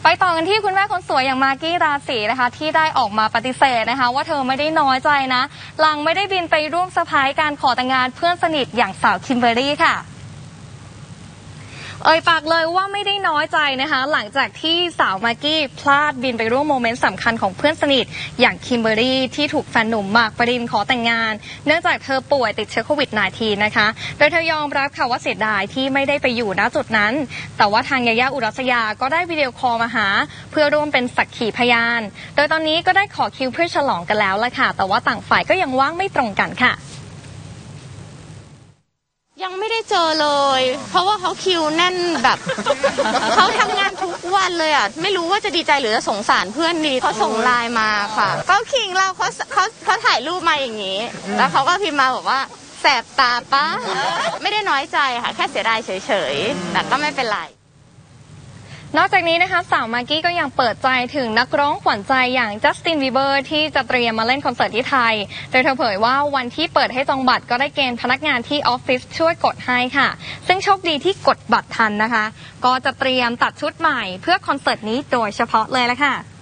ไปต่อกันที่คุณแม่คนสวยอย่างมากกี้ราศีนะคะที่ได้ออกมาปฏิเสธนะคะว่าเธอไม่ได้น้อยใจนะหลังไม่ได้บินไปร่วมเซอร์ไพรส์การขอแต่งงานเพื่อนสนิทอย่างสาวคิมเบอร์รี่ค่ะปากเลยว่าไม่ได้น้อยใจนะคะหลังจากที่สาวมากกี้พลาดบินไปร่วมโมเมนต์สำคัญของเพื่อนสนิทอย่างคิมเบอร์รี่ที่ถูกแฟนหนุ่มหมากปรินขอแต่งงานเนื่องจากเธอป่วยติดเชื้อโควิด -19 นะคะโดยเธอยอมรับค่ะว่าเสียดายที่ไม่ได้ไปอยู่ณจุดนั้นแต่ว่าทางยาย่าอุรัสยาก็ได้วิดีโอคอลมาหาเพื่อร่วมเป็นสักขีพยานโดยตอนนี้ก็ได้ขอคิวเพื่อฉลองกันแล้วละค่ะแต่ว่าต่างฝ่ายก็ยังว่างไม่ตรงกันค่ะยังไม่ได้เจอเลยเพราะว่าเขาคิวแน่นแบบเขาทำงานทุกวันเลยอ่ะไม่รู้ว่าจะดีใจหรือจะสงสารเพื่อนดีเขาส่งไลน์มาค่ะก็ขิงเราเขาถ่ายรูปมาอย่างนี้แล้วเขาก็พิมพ์มาบอกว่าแสบตาปะไม่ได้น้อยใจค่ะแค่เสียดายเฉยๆแต่ก็ไม่เป็นไรนอกจากนี้นะคะสาวมากกี้ก็ยังเปิดใจถึงนักร้องขวัญใจอย่างจัสตินบีเบอร์ที่จะเตรียมมาเล่นคอนเสิร์ตที่ไทยโดยเธอเผยว่าวันที่เปิดให้จองบัตรก็ได้เกณฑ์พนักงานที่ออฟฟิศช่วยกดให้ค่ะซึ่งโชคดีที่กดบัตรทันนะคะก็จะเตรียมตัดชุดใหม่เพื่อคอนเสิร์ตนี้โดยเฉพาะเลยละค่ะ